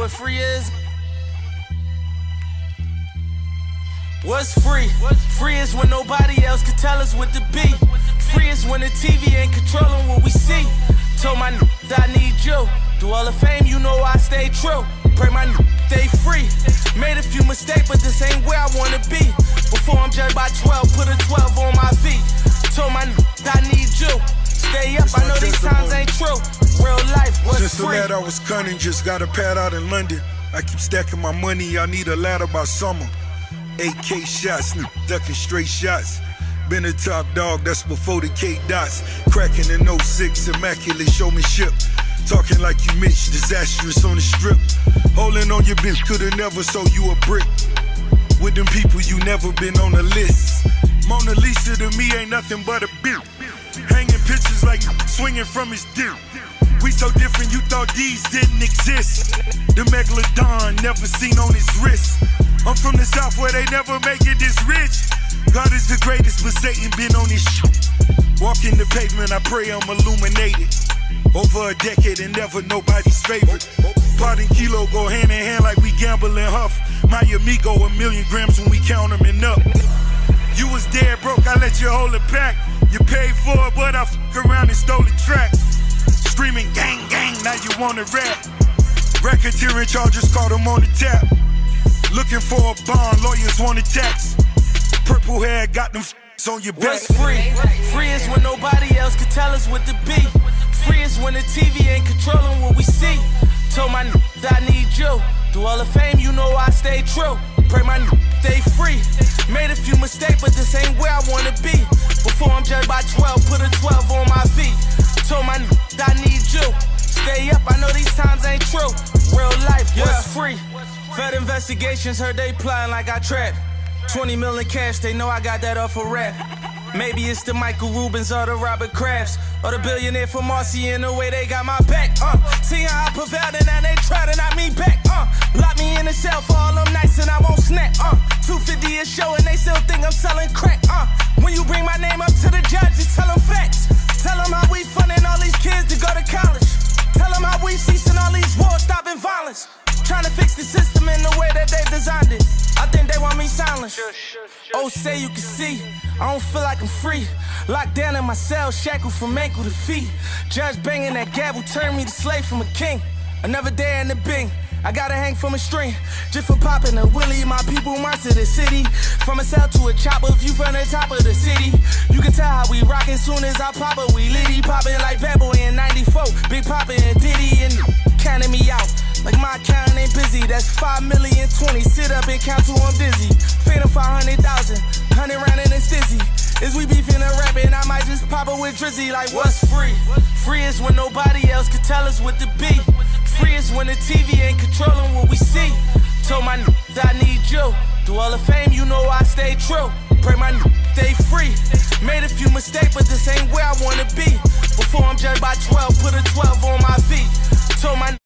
what free is? What's free? Free is when nobody else can tell us what to be. Free is when the TV ain't controlling what we see. Told my that I need you. Through all the fame, you know I stay true. Pray my stay free. Made a few mistakes, but this ain't where I wanna be. Before I'm judged by 12, put a 12 on my feet. Told my I need you. Stay up, I know these times ain't true. Real life, what's Since free? the lad I was cunning, just got a pad out in London. I keep stacking my money, I need a ladder by summer. 8K shots, ducking straight shots. Been a top dog, that's before the K dots. Cracking in 06, immaculate showmanship. Talking like you Mitch, disastrous on the strip. Holding on your bitch, could've never sold you a brick. With them people, you never been on the list. Mona Lisa to me ain't nothing but a bitch. Hanging pictures like swinging from his dick. We so different, you thought these didn't exist. The Megalodon never seen on his wrist. I'm from the South where they never make it this rich. God is the greatest, but Satan been on his shit. Walking the pavement, I pray I'm illuminated. Over a decade and never nobody's favorite. Pot and kilo go hand in hand like we gamble and huff. My amigo, 1,000,000 grams when we count them and up. You was dead broke, I let you hold it back. You paid for it, but I fuck around and stole the track. Screaming gang, gang, now you wanna rap. Racketeering charges, caught them on the tap. Looking for a bond, lawyers want a tax. Purple hair, got them on your back. What's free? Free is when nobody else can tell us what to be. Free is when the TV ain't controlling what we see. Told my that I need you. Through all the fame, you know I stay true. Pray my stay free. Made a few mistakes, but this ain't where I wanna be. Before I'm judged by 12, put a 12 on my feet. Told my that I need you. Stay up, I know these times ain't true. Real life, what's free? Fed investigations heard they plotting like I trapped. 20 million cash, they know I got that off a rap. Maybe it's the Michael Rubens or the Robert Krafts, or the billionaire from Marcy in the way they got my back. See how I prevailed and now they try to knock me back. Lock me in the cell for all them nights and I won't snap. 250 a show and they still think I'm selling crack. When you bring my name up to the judge, just tell them facts. Tell them how we funding all these kids to go to college. Tell them how we ceasing all these wars, stopping violence. Trying to fix the system in the way that they designed it. I think they want me silenced. Oh, say you can see, I don't feel like I'm free. Locked down in my cell, shackled from ankle to feet. Judge banging that gavel turned me to slave from a king. Another day in the Bing, I gotta hang from a string. Just for popping a willie, my people march to the city. From a cell to a chopper, view from the top of the city. You can tell how we rockin' soon as I pop it. We litty poppin' like Bad Boy in 94. Big Papa and Diddy and counting me out. Like my account ain't busy, that's 5,000,020. Sit up and count till I'm dizzy. Phantom 500,000, 100 round and it's dizzy. Is we beefing and rapping, I might just pop it with Drizzy. Like what's free? Free is when nobody else can tell us what to be. Free is when the TV ain't controlling what we see. Told my that I need you. Through all the fame, you know I stay true. Pray my stay free. Made a few mistakes, but this ain't where I wanna be. Before I'm judged by 12, put a 12 on my feet. Told my